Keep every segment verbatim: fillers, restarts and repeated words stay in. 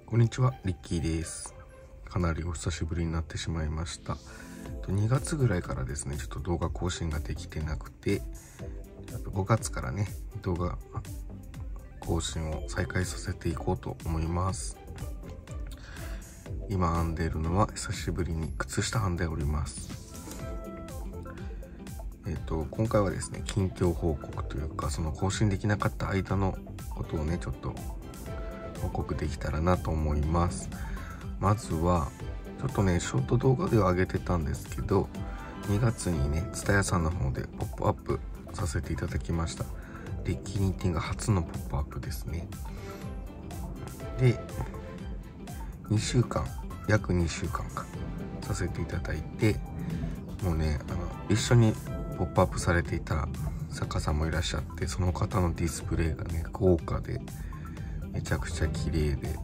こんにちは、リッキーです。かなりお久しぶりになってしまいました。にがつぐらいからですね、ちょっと動画更新ができてなくて、ごがつからね、動画更新を再開させていこうと思います。今編んでいるのは久しぶりに靴下編んでおります。えっと、今回はですね、近況報告というか、その更新できなかった間のことをね、ちょっと報告できたらなと思います。まずは、ちょっとね、ショート動画では上げてたんですけど、にがつにね、蔦屋さんの方でポップアップさせていただきました。リッキーニッティング初のポップアップですね。で、にしゅうかん、約にしゅうかんか、させていただいて、もうね、あの、一緒にポップアップされていた作家さんもいらっしゃって、その方のディスプレイがね、豪華で、めちゃくちゃ綺麗で、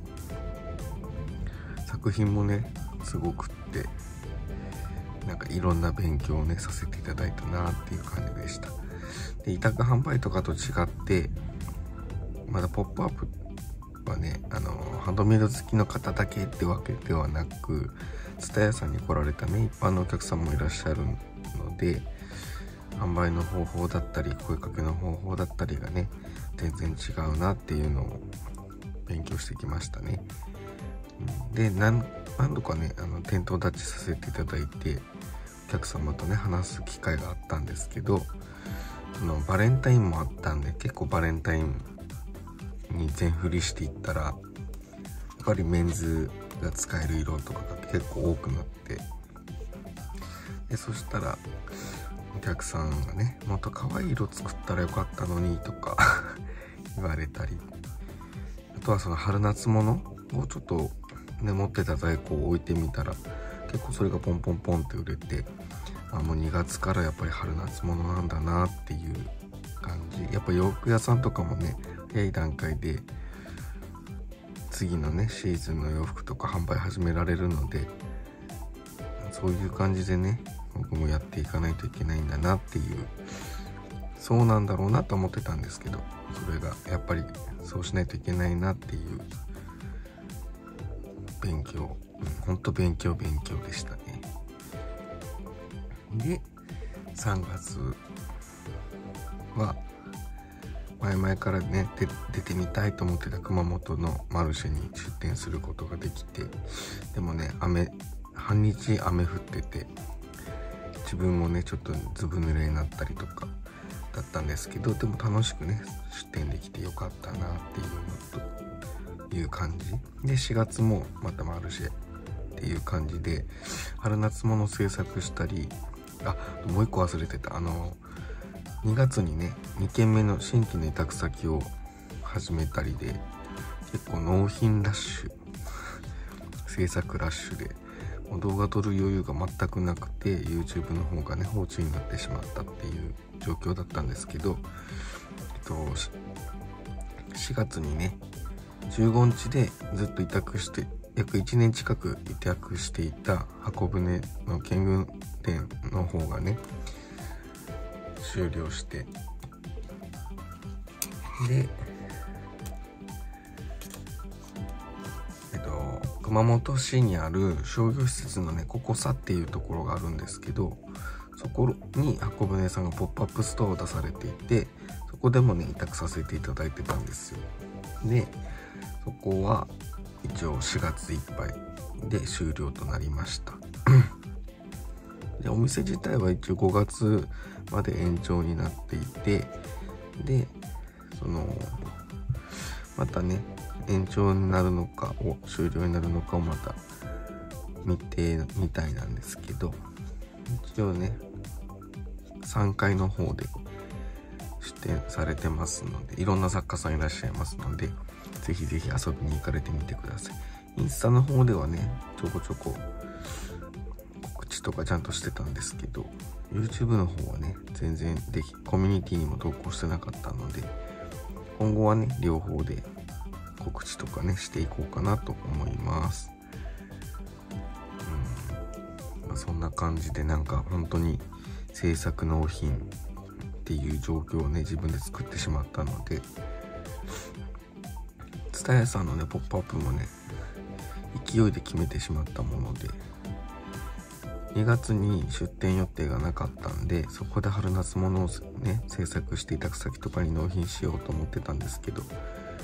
作品もね、すごくって、なんかいろんな勉強をね、させていただいたなっていう感じでした。で、委託販売とかと違って、まだポップアップはね、あの、ハンドメイド好きの方だけってわけではなく、蔦屋さんに来られたね、一般のお客さんもいらっしゃるので、販売の方法だったり、声かけの方法だったりがね、全然違うなっていうのを勉強してきましたね。で、何, 何度かね、あの店頭立ちさせていただいて、お客様とね、話す機会があったんですけど、そのバレンタインもあったんで、結構バレンタインに全振りしていったら、やっぱりメンズが使える色とかが結構多くなって、でそしたらお客さんがね、もっと可愛い色作ったらよかったのにとか言われたり、あとはその春夏物をちょっとね、持ってた在庫を置いてみたら、結構それがポンポンポンって売れて、あ、もうにがつからやっぱり春夏物なんだなっていう感じ。やっぱ洋服屋さんとかもね、早い段階で次のね、シーズンの洋服とか販売始められるので、そういう感じでね、僕もやっていかないといけないんだなっていう、そうなんだろうなと思ってたんですけど、それがやっぱりそうしないといけないなっていう勉強、うん、ほんと勉強勉強でしたね。で、さんがつは前々からね、で出てみたいと思ってた熊本のマルシェに出店することができて、でもね、雨半日雨降ってて、自分もねちょっとずぶ濡れになったりとかだったんですけど、でも楽しくね出店できてよかったなっていうのという感じで、しがつもまたマルシェっていう感じで春夏物制作したり、あ、もう一個忘れてた、あのにがつにねにけんめの新規の委託先を始めたりで、結構納品ラッシュ制作ラッシュで、もう動画撮る余裕が全くなくて YouTube の方がね放置になってしまったっていう状況だったんですけど、えっと、しがつにねじゅうごにちでずっと委託して約いちねん近く委託していた箱舟の建軍店の方がね終了して、で、えっと、熊本市にある商業施設のね、ここさっていうところがあるんですけど、そこに箱舟さんがポップアップストアを出されていて、そこでもね、委託させていただいてたんですよ。で、そこは一応しがついっぱいで終了となりました。で、お店自体は一応ごがつまで延長になっていて、で、その、またね、延長になるのか、終了になるのかをまた見てみたいなんですけど、一応ね、さんがいの方で出展されてますので、いろんな作家さんいらっしゃいますので、ぜひぜひ遊びに行かれてみてください。インスタの方ではね、ちょこちょこ告知とかちゃんとしてたんですけど、YouTube の方はね、全然でき、コミュニティにも投稿してなかったので、今後はね、両方で告知とかね、していこうかなと思います。うん、まあ、そんな感じで、なんか本当に制作納品っていう状況をね、自分で作ってしまったので、蔦屋さんのね、ポップアップもね、 勢いで決めてしまったもので、にがつに出店予定がなかったんで、そこで春夏物をね制作して委託先とかに納品しようと思ってたんですけど、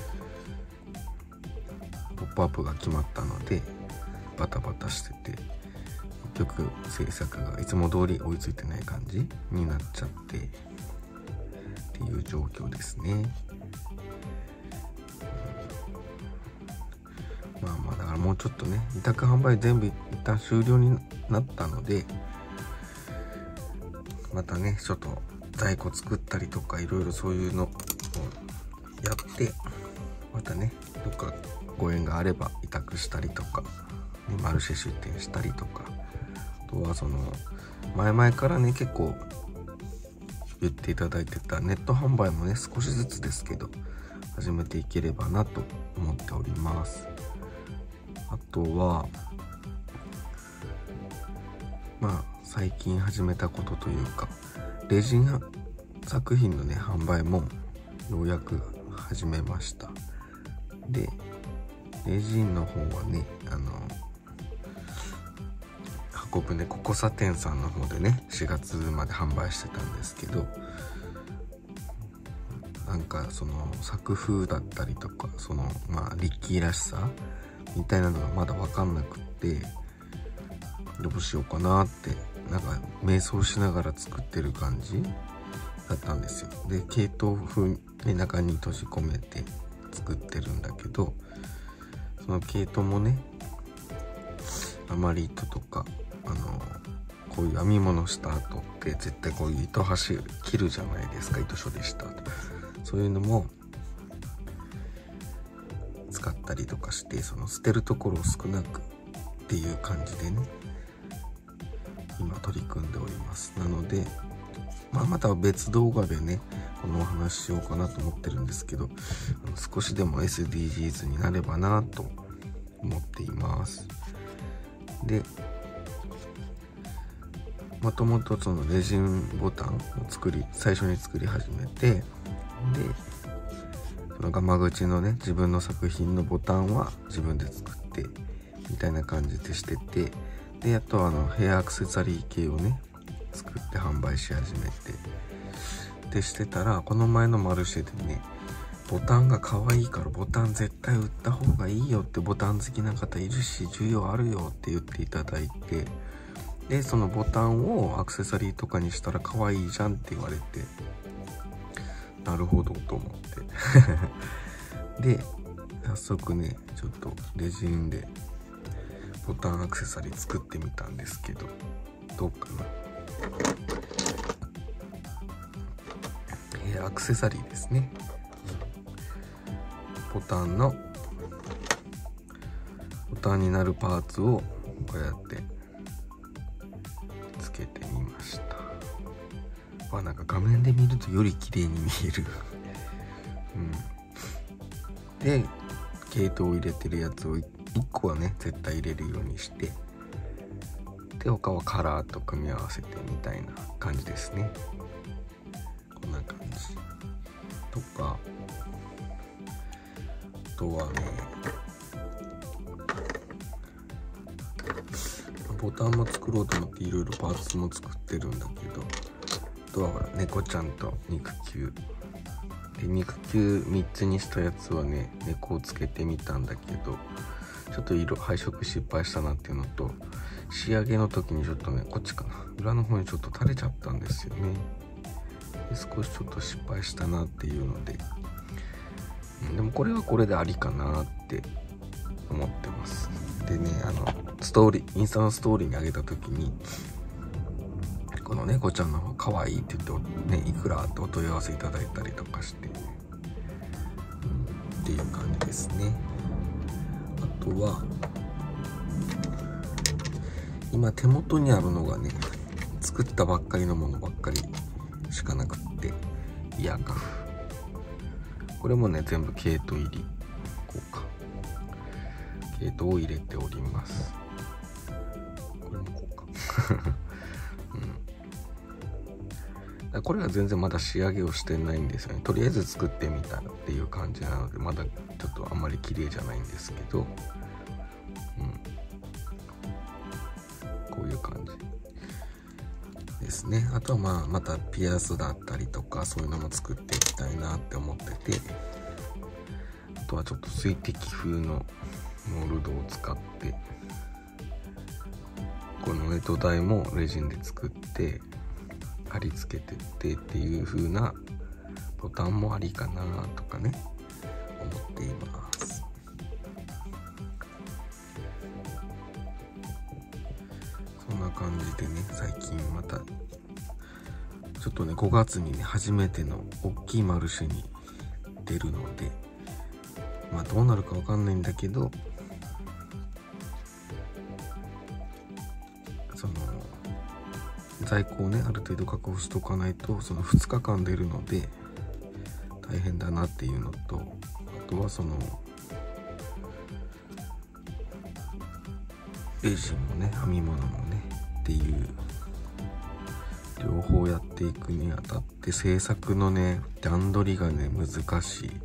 ポップアップが決まったのでバタバタしてて、結局制作がいつも通り追いついてない感じになっちゃってっていう状況ですね。まあまあだからもうちょっとね、委託販売全部一旦終了になったので、またねちょっと在庫作ったりとかいろいろそういうのをやって、またねどっかご縁があれば委託したりとか、マルシェ出店したりとか、あとはその前々からね結構言っていただいてたネット販売もね少しずつですけど始めていければなと思っております。あとはまあ最近始めたことというか、レジン作品のね販売もようやく始めました。でレジンの方はね、あの運ぶねココサ店さんの方でねしがつまで販売してたんですけど、なんかその作風だったりとか、そのまあリッキーらしさみたいなのがまだ分かんなくって、どうしようかなってなんか瞑想しながら作ってる感じだったんですよ。で系統風に中に閉じ込めて作ってるんだけど、その系統もねあまり糸とかあのこういう編み物した後って絶対こういう糸端切るじゃないですか、糸処理した後。そういうのも使ったりとかして、その捨てるところを少なくっていう感じでね今取り組んでおります。なので、まあ、また別動画でねこのお話ししようかなと思ってるんですけど、あの少しでも エスディージーズ になればなと思っています。でもともとそのレジンボタンを作り最初に作り始めて、でそのガマ口のね自分の作品のボタンは自分で作ってみたいな感じでしてて、であとあのヘアアクセサリー系をね作って販売し始めてでしてたら、この前のマルシェでねボタンが可愛いからボタン絶対売った方がいいよって、ボタン好きな方いるし需要あるよって言っていただいて、でそのボタンをアクセサリーとかにしたら可愛いじゃんって言われて、なるほどと思ってで早速ねちょっとレジンでボタンアクセサリー作ってみたんですけど、どうかな。えー、アクセサリーですね。ボタンのボタンになるパーツをこうやってつけてみました。あ、なんか画面で見るとより綺麗に見える、うん、で毛糸を入れてるやつをいっこはね絶対入れるようにして、で他はカラーと組み合わせてみたいな感じですね。こんな感じとか、あとはねボタンも作ろうと思っていろいろパーツも作ってるんだけど、あとはほら猫ちゃんと肉球で、肉球みっつにしたやつはね猫をつけてみたんだけど、ちょっと色配色失敗したなっていうのと、仕上げの時にちょっとねこっちかな裏の方にちょっと垂れちゃったんですよね。で少しちょっと失敗したなっていうので、うん、でもこれはこれでありかなって思ってます。でね、あのストーリーインスタのストーリーに上げた時にこの猫ちゃんの方可愛いって言ってねいくらってお問い合わせいただいたりとかして、うん、っていう感じですね。あとは今手元にあるのがね作ったばっかりのものばっかりしかなくって、イヤーカフ、これもね全部毛糸入り、こうか毛糸を入れております。これもこうか、うん、これは全然まだ仕上げをしてないんですよね。とりあえず作ってみたっていう感じなので、まだちょっとあんまり綺麗じゃないんですけど、うん、 こういう感じですね。あとはまあまたピアスだったりとかそういうのも作っていきたいなって思ってて、あとはちょっと水滴風のモールドを使ってこのネト台もレジンで作って貼り付けてってっていう風なボタンもありかなとかね思っています。そんな感じでね、最近またちょっとねごがつにね初めての大きいマルシェに出るので、まあどうなるかわかんないんだけど、その在庫をねある程度確保しておかないとそのふつかかん出るので大変だなっていうのと、あとはそのレジンもね編み物もねっていう両方やっていくにあたって制作のね段取りがね難しい、うん、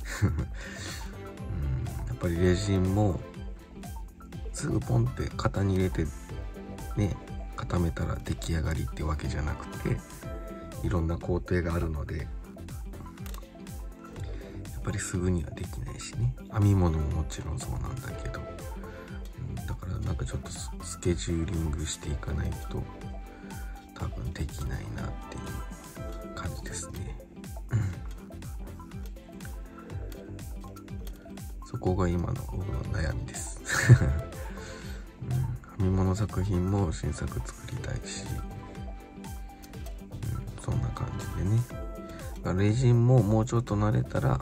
やっぱりレジンもすぐポンって型に入れてね固めたら出来上がりってわけじゃなくていろんな工程があるのでやっぱりすぐにはできないしね、編み物ももちろんそうなんだけど、うん、だからなんかちょっとスケジューリングしていかないと多分できないなっていう感じですね、うん、そこが今の僕の悩みです、うん、編み物作品も新作作りたいし、うん、そんな感じでね、レジンももうちょっと慣れたら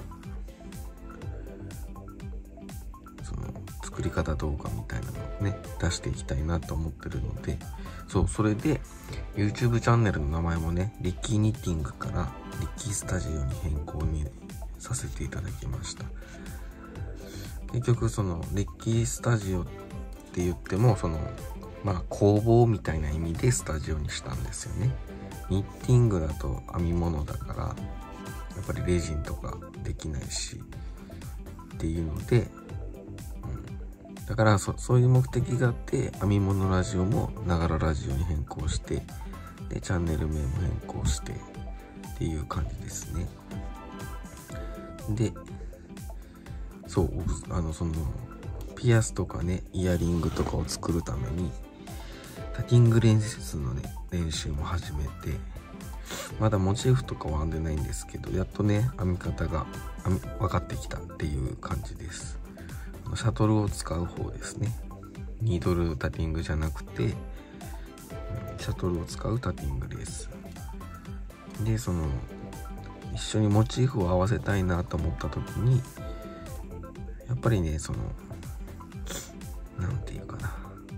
その作り方動画みたいなのをね出していきたいなと思ってるので、そうそれで YouTube チャンネルの名前もねリッキーニッティングからリッキースタジオに変更にさせていただきました。結局そのリッキースタジオって言ってもそのまあ工房みたいな意味でスタジオにしたんですよね。ニッティングだと編み物だからやっぱりレジンとかできないしっていうので、うん、だから そ, そういう目的があって編み物ラジオもながらラジオに変更してでチャンネル名も変更してっていう感じですね。でそうあのそのピアスとかねイヤリングとかを作るためにタティング練習のね練習も始めて、まだモチーフとかは編んでないんですけどやっとね編み方が編み分かってきたっていう感じです。シャトルを使う方ですね。ニードルタティングじゃなくて、うん、シャトルを使うタティングです。でその一緒にモチーフを合わせたいなと思った時にやっぱりねそのなんていうかな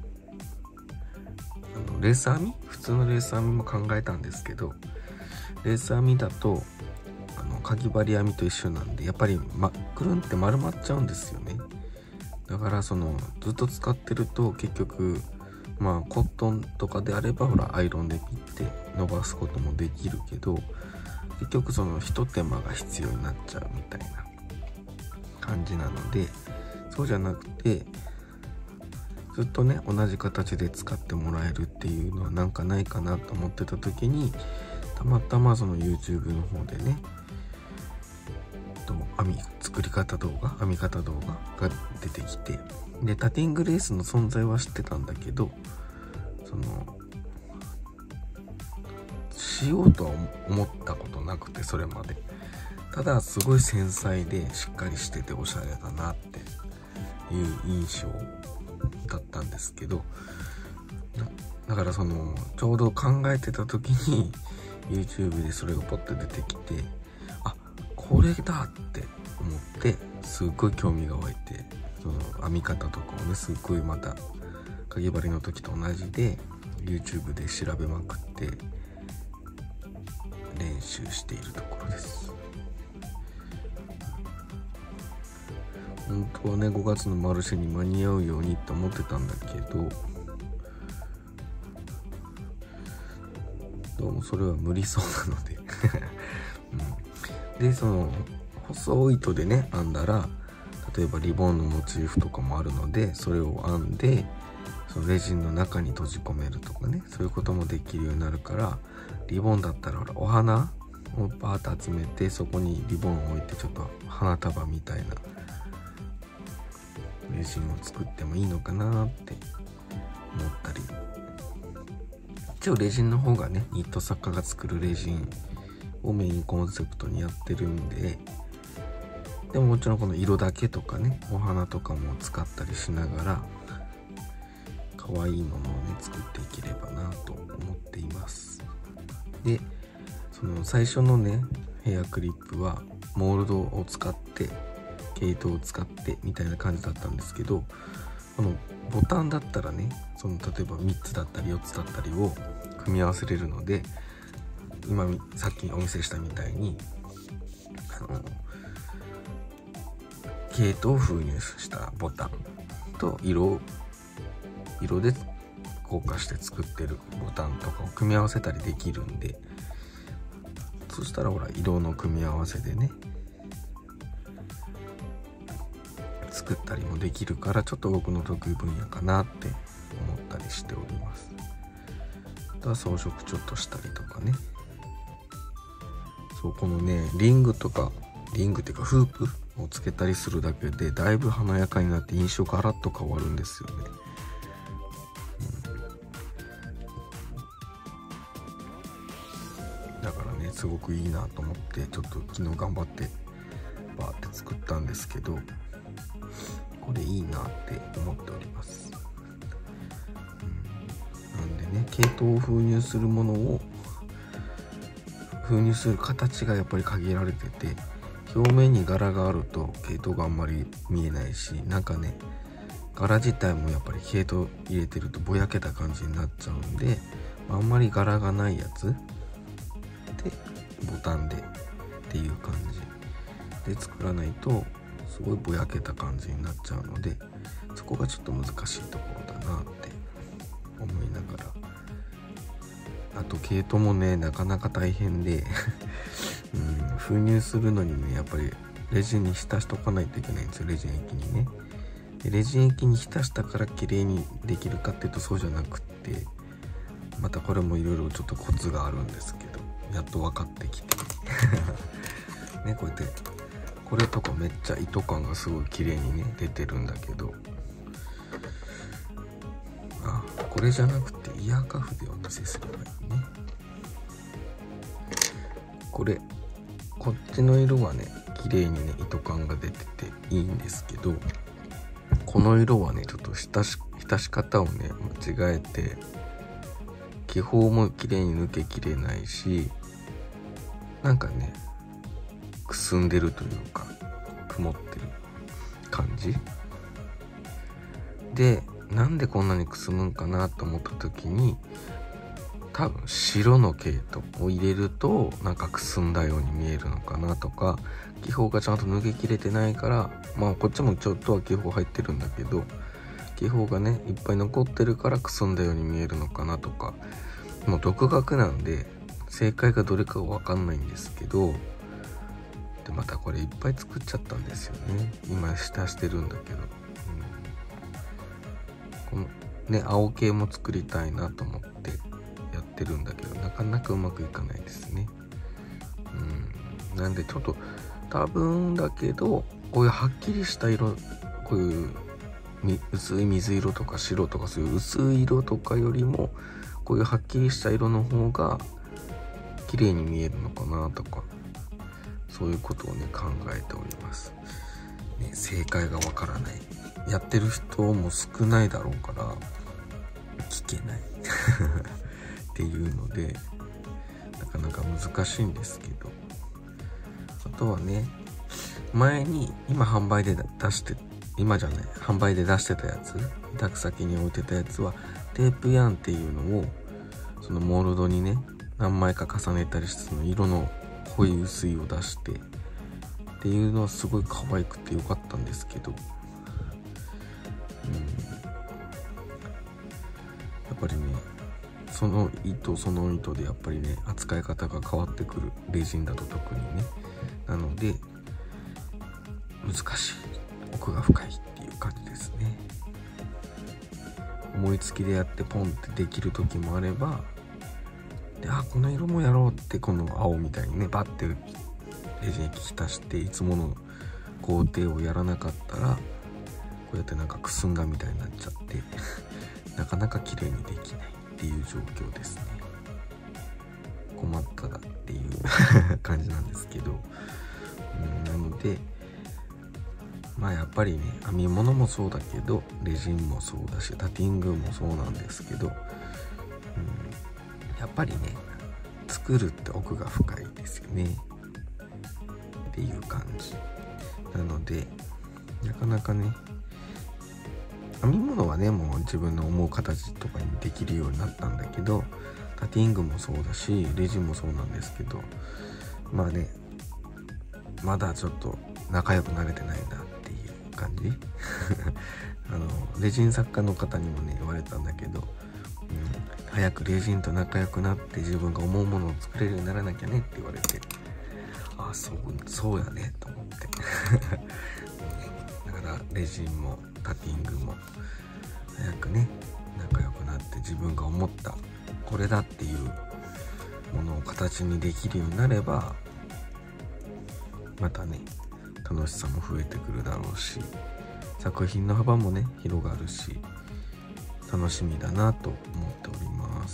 あのレース編み普通のレース編みも考えたんですけど、レース編みだとあのかぎ針編みと一緒なんでやっぱり、ま、くるんって丸まっちゃうんですよね。だからそのずっと使ってると結局まあコットンとかであればほらアイロンで切って伸ばすこともできるけど結局その一手間が必要になっちゃうみたいな感じなので、そうじゃなくてずっとね同じ形で使ってもらえるっていうのはなんかないかなと思ってた時にたまたまその YouTube の方でねと編み作り方動画編み方動画が出てきて、でタティングレースの存在は知ってたんだけどそのしようとは思ったことなくてそれまでただすごい繊細でしっかりしてておしゃれだなっていう印象だったんですけど、だからそのちょうど考えてた時に YouTube でそれがポッと出てきてあこれだって思ってすっごい興味が湧いてその編み方とかをねすっごいまたかぎ針の時と同じで YouTube で調べまくって練習しているところです。本当はねごがつのマルシェに間に合うようにって思ってたんだけどどうもそれは無理そうなので、うん、でその細い糸でね編んだら例えばリボンのモチーフとかもあるのでそれを編んでそのレジンの中に閉じ込めるとかね、そういうこともできるようになるから、リボンだったらほらお花をバーッと集めて、そこにリボンを置いてちょっと花束みたいなレジンを作ってもいいのかなって思ったり、一応レジンの方がね、ニット作家が作るレジンをメインコンセプトにやってるんで、でももちろんこの色だけとかね、お花とかも使ったりしながら可愛いものをね作っていければなと思っています。でその最初のねヘアクリップはモールドを使って毛糸を使ってみたいな感じだったんですけど、このボタンだったらね、その例えばみっつだったりよっつだったりを組み合わせれるので、今さっきお見せしたみたいにあの毛糸を封入したボタンと色を色で硬化して作ってるボタンとかを組み合わせたりできるんで、そしたらほら色の組み合わせでね作ったりもできるから、ちょっと僕の得意分野かなって思ったりしております。あとは装飾ちょっとしたりとかね、そうこのねリングとかリングっていうかフープをつけたりするだけでだいぶ華やかになって印象ガラッと変わるんですよね。だからねすごくいいなと思ってちょっと昨日頑張ってバーって作ったんですけど、これいいなって思っております。うん、なんでね毛糸を封入するものを封入する形がやっぱり限られてて、表面に柄があると毛糸があんまり見えないし、なんかね柄自体もやっぱり毛糸入れてるとぼやけた感じになっちゃうんで、あんまり柄がないやつでボタンでっていう感じで作らないとすごいぼやけた感じになっちゃうので、そこがちょっと難しいところだなって思いながら、あと毛糸もねなかなか大変で、うん、封入するのにねやっぱりレジンに浸しとかないといけないんですよ、レジン液にね。でレジン液に浸したから綺麗にできるかっていうとそうじゃなくって、またこれもいろいろちょっとコツがあるんですけど、やっと分かってきてね、こうやってこれとかめっちゃ糸感がすごい綺麗にね出てるんだけど、あこれじゃなくてイヤーカフでお見せすればいいね。これこっちの色はね綺麗にね糸感が出てていいんですけど、この色はねちょっと浸し浸し方をね間違えて気泡も綺麗に抜けきれないし、なんかねくすんでるというか曇ってる感じで、なんでこんなにくすむんかなと思った時に、多分白の毛糸を入れるとなんかくすんだように見えるのかなとか、気泡がちゃんと抜けきれてないから、まあこっちもちょっとは気泡入ってるんだけど気泡がねいっぱい残ってるからくすんだように見えるのかなとか、もう独学なんで正解がどれかが分かんないんですけど、でまたこれいっぱい作っちゃったんですよね。今浸してるんだけど、うん、このね青系も作りたいなと思ってやってるんだけど、なかなかうまくいかないですね。うん、なんでちょっと多分だけどこういうはっきりした色、こういう薄い水色とか白とかそういう薄い色とかよりもこういうはっきりした色の方が綺麗に見えるのかなとか、そういうことをね考えております、ね、正解がわからない、やってる人も少ないだろうから聞けないっていうのでなかなか難しいんですけど、あとはね前に今販売で出して今じゃない販売で出してたやつ、委託先に置いてたやつはテープヤンっていうのをそのモールドにね何枚か重ねたりして、その色の濃い薄いを出してっていうのはすごい可愛くてよかったんですけど、うん、やっぱりねその糸その糸でやっぱりね扱い方が変わってくる、レジンだと特にね。なので難しい、奥が深いっていう感じですね。 思いつきでやってポンってできる時もあれば、であこの色もやろうってこの青みたいにねバッてレジ液浸していつもの工程をやらなかったらこうやってなんかくすんだみたいになっちゃってなかなか綺麗にできないっていう状況ですね。困ったなっていう感じなんですけど、うん、なのでまあやっぱりね編み物もそうだけどレジンもそうだしタティングもそうなんですけど、うん、やっぱりね作るって奥が深いですよねっていう感じなので、なかなかね編み物はねもう自分の思う形とかにできるようになったんだけど、タティングもそうだしレジンもそうなんですけど、まあねまだちょっと仲良くなれてないなっていう感じあのレジン作家の方にもね言われたんだけど、うん、早くレジンと仲良くなって自分が思うものを作れるようにならなきゃねって言われて、ああそうそうやねと思ってだからレジンもタティングも早くね仲良くなって自分が思ったこれだっていうものを形にできるようになればまたね楽しさも増えてくるだろうし、作品の幅もね広がるし楽しみだなと思っております。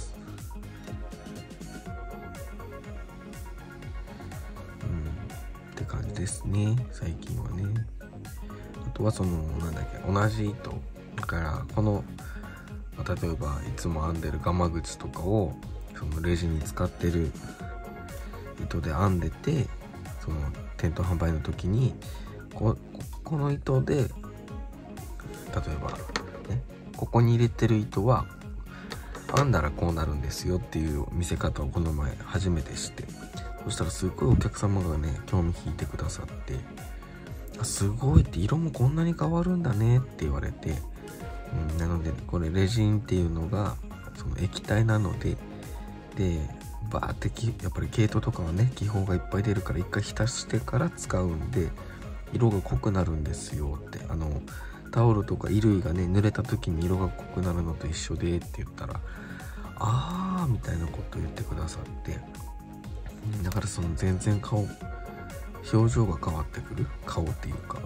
うんって感じですね最近はね。あとはそのなんだっけ同じ糸だからこの例えばいつも編んでるガマ口とかをそのレジに使ってる糸で編んでて、その店頭販売の時に こ, この糸で例えばねここに入れてる糸は編んだらこうなるんですよっていう見せ方をこの前初めてして、そしたらすごいお客様がね興味引いてくださって、あすごいって色もこんなに変わるんだねって言われて、うん、なのでこれレジンっていうのがその液体なのででバーってきやっぱり毛糸とかはね気泡がいっぱい出るから一回浸してから使うんで色が濃くなるんですよって、あのタオルとか衣類がね濡れた時に色が濃くなるのと一緒でって言ったらあーみたいなことを言ってくださって、うん、だからその全然顔表情が変わってくる顔っていうか、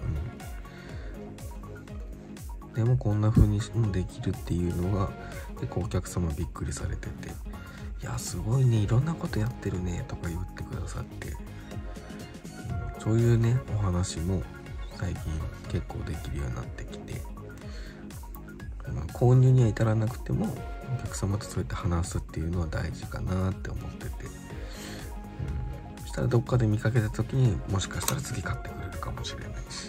うん、でもこんな風にもできるっていうのが結構お客様びっくりされてて、いやすごいねいろんなことやってるねとか言ってくださって、うん、そういうねお話も最近結構できるようになってきて、まあ、購入には至らなくてもお客様とそうやって話すっていうのは大事かなって思ってて、うん、そしたらどっかで見かけた時にもしかしたら次買ってくれるかもしれないし、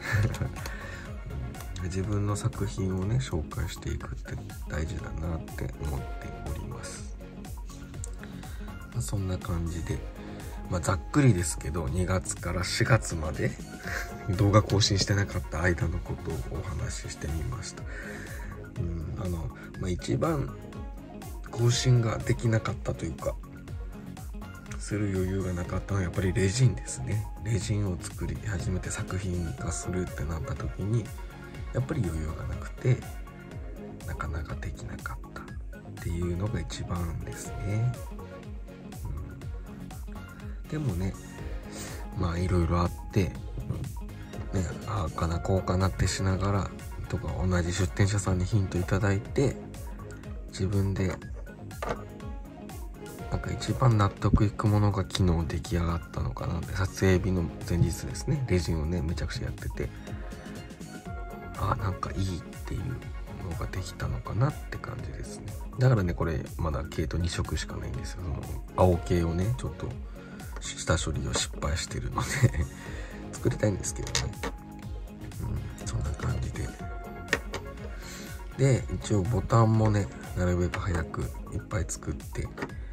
うん、自分の作品をね紹介していくって大事だなって思っております。まあ、そんな感じで、まあ、ざっくりですけどにがつからしがつまで動画更新してなかった間のことをお話ししてみました。うん、あの、まあ、一番更新ができなかったというかする余裕がなかったのはやっぱりレジンですね。レジンを作り始めて作品化するってなった時にやっぱり余裕がなくてなかなかできなかったっていうのが一番ですね。うん、でもねまあいろいろあってね、ああかなこうかなってしながらとか同じ出店者さんにヒントいただいて自分でなんか一番納得いくものが昨日出来上がったのかなって、撮影日の前日ですねレジンをねめちゃくちゃやってて、あなんかいいっていうのができたのかなって感じですね。だからねこれまだ毛糸に色しかないんですよ。その青系をねちょっと下処理を失敗してるので作りたいんですけどね、うん、そんな感じでで一応ボタンもねなるべく早くいっぱい作って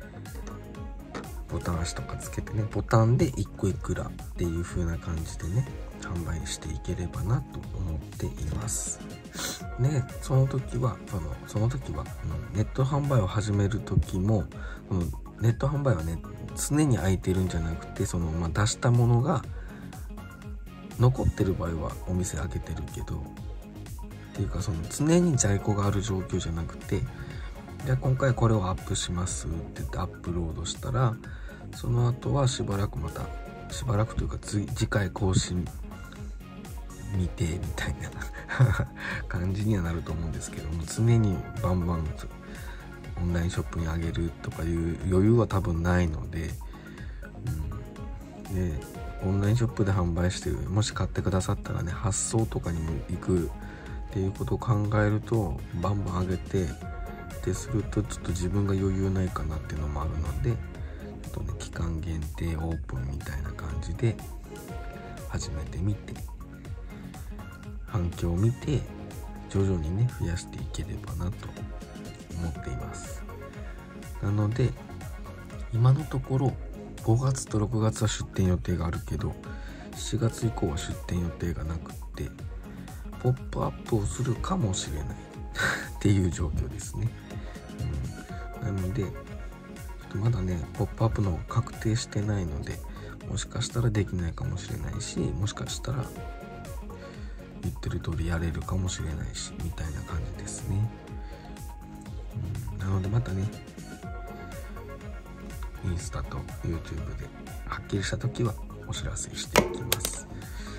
ボタン足とかつけてねボタンでいっこいくらっていう風な感じでね販売していければなと思っています。でその時はそのその時は、うん、ネット販売を始める時も、うん、ネット販売はね常に空いてるんじゃなくてその、まあ、出したものが残ってる場合はお店開けてるけどていうかその常に在庫がある状況じゃなくて、じゃあ今回これをアップしますって言ってアップロードしたら、その後はしばらくまたしばらくというか次回更新見てみたいな感じにはなると思うんですけども、常にバンバンオンラインショップにあげるとかいう余裕は多分ないので、うん、でオンラインショップで販売してもし買ってくださったらね、発送とかにも行くっていうことを考えるとバンバン上げてでするとちょっと自分が余裕ないかなっていうのもあるので、ちょっとね期間限定オープンみたいな感じで始めてみて、反響を見て徐々にね増やしていければなと思っています。なので今のところごがつとろくがつは出店予定があるけど、しちがつ以降は出店予定がなくってポップアップをするかもしれないっていう状況ですね、うん、なのでちょっとまだねポップアップの確定してないので、もしかしたらできないかもしれないし、もしかしたら言ってる通りやれるかもしれないしみたいな感じですね、うん、なのでまたねインスタと YouTube ではっきりした時はお知らせしていきます。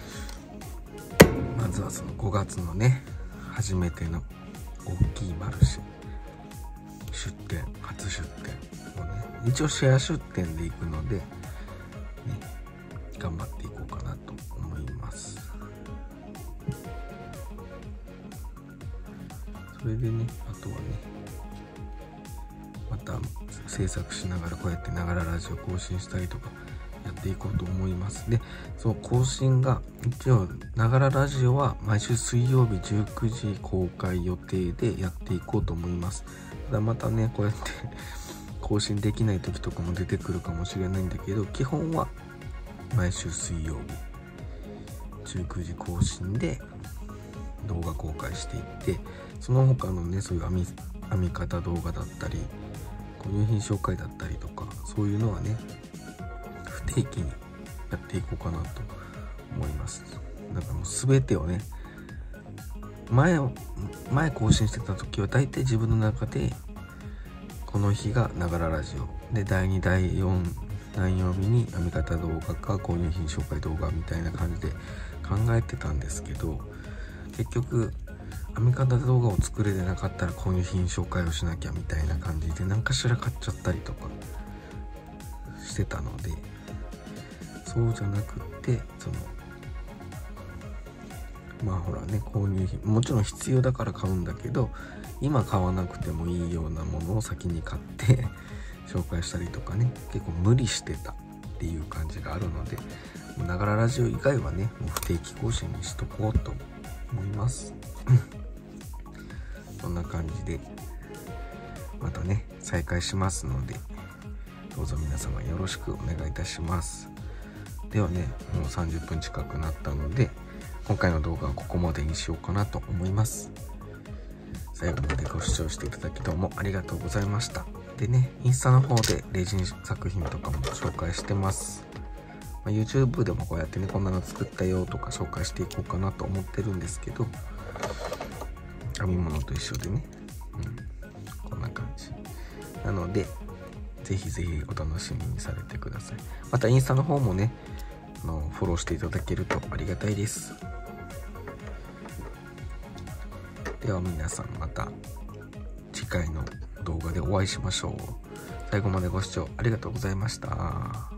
まずはそのごがつのね初めての大きいマルシェ出店、初出店をね、一応シェア出店で行くので、ね、頑張っていこうかなと思います。それでね、あとはねまた制作しながらこうやってながらラジオ更新したりとかやっていこうと思います。で、そう更新が一応ながらラジオは毎週水曜日じゅうくじ公開予定でやっていこうと思います。ただまたねこうやって更新できない時とかも出てくるかもしれないんだけど、基本は毎週水曜日じゅうくじ更新で動画公開していって、その他のねそういう編み編み方動画だったり購入品紹介だったりとか、そういうのはね不定期にやっていこうかなと思います。だからもう全てをね、前前更新してた時は大体自分の中でこの日がながらラジオで、だいにだいよん何曜日に編み方動画か購入品紹介動画みたいな感じで考えてたんですけど、結局編み方動画を作れてなかったら購入品紹介をしなきゃみたいな感じで何かしら買っちゃったりとかしてたので、そうじゃなくってそのまあほらね購入品もちろん必要だから買うんだけど、今買わなくてもいいようなものを先に買って紹介したりとかね、結構無理してたっていう感じがあるので、ながらラジオ以外はねもう不定期更新にしとこうと思いますそんな感じでまたね再開しますので、どうぞ皆様よろしくお願いいたします。ではねもうさんじゅっぷん近くなったので、今回の動画はここまでにしようかなと思います。最後までご視聴していただきどうもありがとうございました。でね、インスタの方でレジン作品とかも紹介してます。まあ、YouTube でもこうやってねこんなの作ったよとか紹介していこうかなと思ってるんですけど、編み物と一緒でね、うん、こんな感じなのでぜひぜひお楽しみにされてください。またインスタの方もねあのフォローしていただけるとありがたいです。では皆さんまた次回の動画でお会いしましょう。最後までご視聴ありがとうございました。